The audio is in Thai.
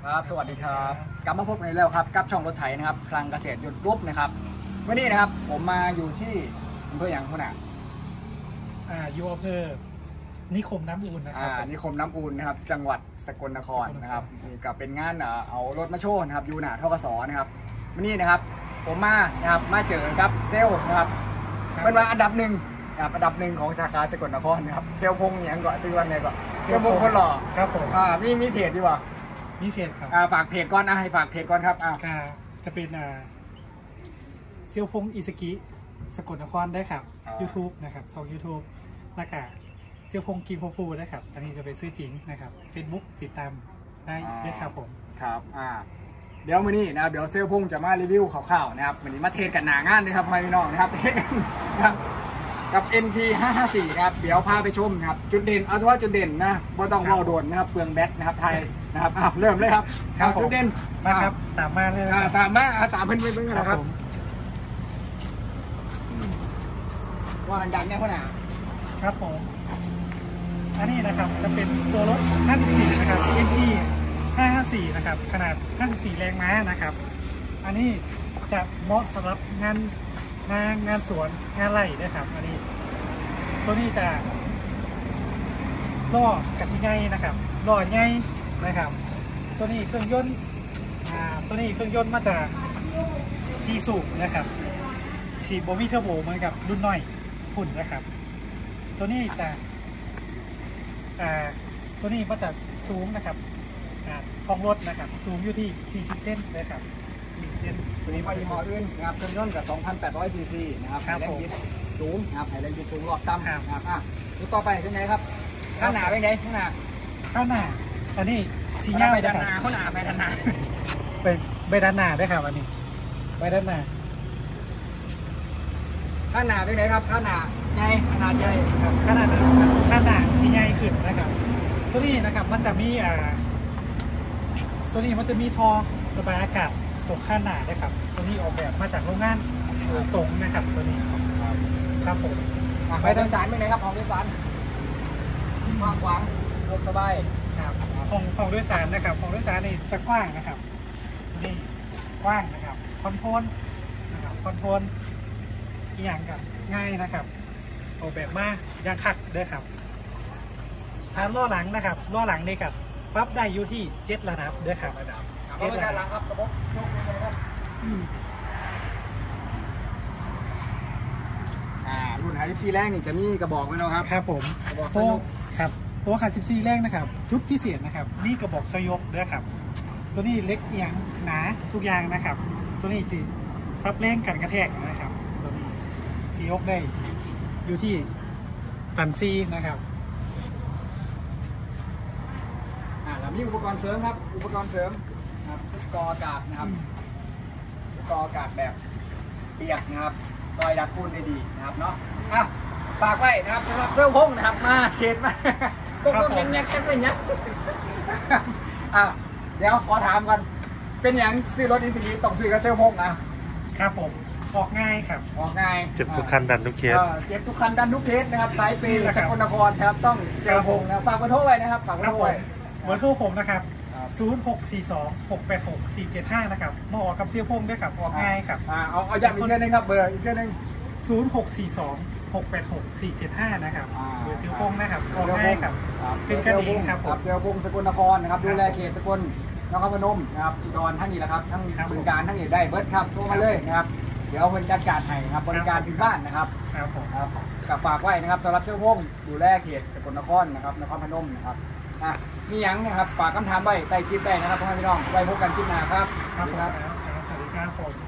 ครับสวัสดีครับกลับมาพบกันแล้วครับกับช่องรถไถนะครับพลังเกษตรหยุดรุบนะครับวันนี้นะครับผมมาอยู่ที่อำเภออย่างพน่ะอยู่อำเภอนิคมน้ำอูนนะครับนิคมน้ำอูนนะครับจังหวัดสกลนครนะครับกับเป็นงานเอารถมาโชว์นะครับอยู่หน้าทกสนะครับวันนี้นะครับผมมาเจอกับเซลล์นะครับเป็นว่าอันดับหนึ่งของสาขาสกลนครนะครับเซลล์พงษ์อย่างก่อนซื้อวันไหนก่อนเซลล์พงษ์คนหล่อครับผมมีเพจดีกว่ามีเพจครับฝากเพจก่อนให้ฝากเพจก่อนครับจะเป็นเซลล์พงษ์อิสกิสกลนครได้ครับ YouTube นะครับช่อง YouTube แล้วก็เซลล์พงษ์กีโพพูได้ครับอันนี้จะเป็นชื่อจริงนะครับ Facebook ติดตามได้ครับผมครับเดี๋ยวมื้อนี้นะครับเดี๋ยวเซลล์พงษ์จะมารีวิวข่าวๆนะครับวันนี้มาเทสกันหนางานเลยครับพี่น้องนะครับเทสกันนะครับกับ NT 554นะครับเดี๋ยวพาไปชมนะครับจุดเด่นเอาเฉพาะจุดเด่นนะบ่ต้องว่าโดนนะครับเปลืองแบตนะครับไทยนะครับเริ่มเลยครับจุดเด่นมาครับตามมาเลยตามเพื่อนๆนะครับว่ามันดังแน่ขนาดครับผมอันนี้นะครับจะเป็นตัวรถ54นะครับ NT 554นะครับขนาด54แรงม้านะครับอันนี้จะเหมาะสำหรับงานสวนงานไร่นะครับอันนี้ตัวนี้จะล้อกระสีไงนะครับล้อไงนะครับตัวนี้เครื่องยนต์มาจากซีซูนะครับซีโบมิเทอร์โบเหมือนกับรุ่นน้อยหุ่นนะครับตัวนี้จะตัวนี้มาจากสูงนะครับของรถนะครับสูงอยู่ที่40เซนนะครับเส้นตัวนี้ว่ายี่ห้ออื่นนะครับเครื่องยนต์กับ 2,800 ซีซีนะครับแรงบิดสูงนะครับแรงบิดสูงรอบต่ำนะครับดูต่อไปเป็นไงครับข้างหน้าเป็นไงข้างหน้าอันนี้ชี้หน้าไปด้านหน้าข้างหน้าไปด้านหน้าไปด้านหน้าได้ครับอันนี้ไปด้านหน้าข้างหน้าเป็นไงครับข้างหน้าใหญ่ขนาดใหญ่ครับข้างหน้าชี้ใหญ่ขึ้นนะครับตัวนี้นะครับมันจะมีท่อระบายอากาศตรงข้างหน้านะครับตัวนี้ออกแบบมาจากโรงงานตรงนะครับตัวนี้ครับผมไปโดยสารเป็นไงครับของโดยสารกว้างรถสบายครับของโดยสารนะครับของโดยสารนี่จะกว้างนะครับนี่กว้างนะครับคอนโทรลนะครับคอนโทรลอย่างกับง่ายนะครับออกแบบมาอย่างคักด้วยครับทางล้อหลังนะครับล้อหลังนี่กับปรับได้อยู่ที่7ระดับด้วยครับ 7ระดับหลังครับระบบยกมือครับรุ่น54แรงนี่จะมีกระบอกไหมเนาะครับครับผมตัว54แรงนะครับชุดพิเศษนะครับนี่กระบอกสยกด้วยครับตัวนี้เล็กเอียงหนาทุกอย่างนะครับตัวนี้จะซับแรงกันกระแทกนะครับตัวนี้สยกได้อยู่ที่ตันซีนะครับแล้วมีอุปกรณ์เสริมครับอุปกรณ์เสริมครับชุดกรองอากาศนะครับชุดกรองอากาศแบบเปียกนะครับซอยดักฝุ่นได้ดีนะครับเนาะฝากไว้นะครับสำหรับเซลล์พงนะครับมาเทสมาก็แง่ๆเป็นยังเดี๋ยวขอถามกันเป็นอย่างซื้อรถอีซีต้องซื้อกับเซลล์พงนะครับผมออกง่ายครับออกง่ายเจ็บทุกคันดันทุกเคสนะครับสายปีสกลนครครับต้องเซลล์พงนะฝากกระโทษไว้นะครับฝากกระโทษไว้เบอร์โทรผมนะครับ0642686475นะครับมาออกกับเซลล์พงด้วยครับออกง่ายครับเอาย้ำอีกเท่านึงครับเบอร์อีกเท่านึง 0642686475นะครับเบอร์เซลล์พงนะครับออกง่ายครับเป็นกันเองครับเซลล์พงสกลนครนะครับดูแลเขตสกลนครพนมนะครับอุดรทั้งนี้แหละครับทั้งบึงกาฬทั้งนี้ได้เบิร์ดครับโทรมาเลยนะครับเดี๋ยวคนจัดการให้ครับบริการถึงบ้านนะครับกับฝากไว้นะครับสำหรับเซลล์พงดูแลเขตสกลนครนะครับนครพนมนะครับมียังนะครับฝากคำถามไว้ใต้คลิปได้นะครับพ่อแม่พี่น้องไว้พบกันคลิปหน้าครับสวัสดีครับผม